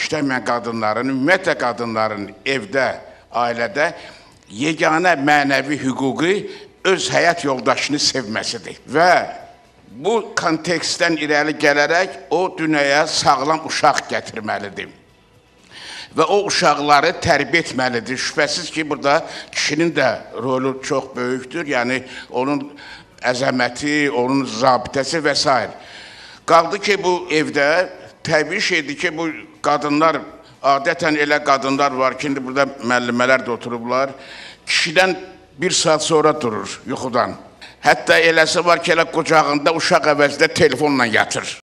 işləməyən qadınların, ümumiyyətlə qadınların evdə, ailədə yeganə mənəvi hüququ öz həyat yoldaşını sevməsidir. Və bu kontekstdən irəli gələrək o dünyaya sağlam uşaq gətirməlidir. Və o uşaqları tərbiyə etməlidir. Şübhəsiz ki, burada kişinin də rolu çox böyükdür. Yəni, onun əzəməti, onun zabitəsi və s. Qaldı ki, bu evdə təbii şeydir ki, bu qadınlar, adətən elə qadınlar var ki, indi burada müəllimələr də oturublar, kişidən bir saat sonra durur yuxudan. Hətta eləsi var ki, elə qucağında uşaq əvəzində telefonla yatır.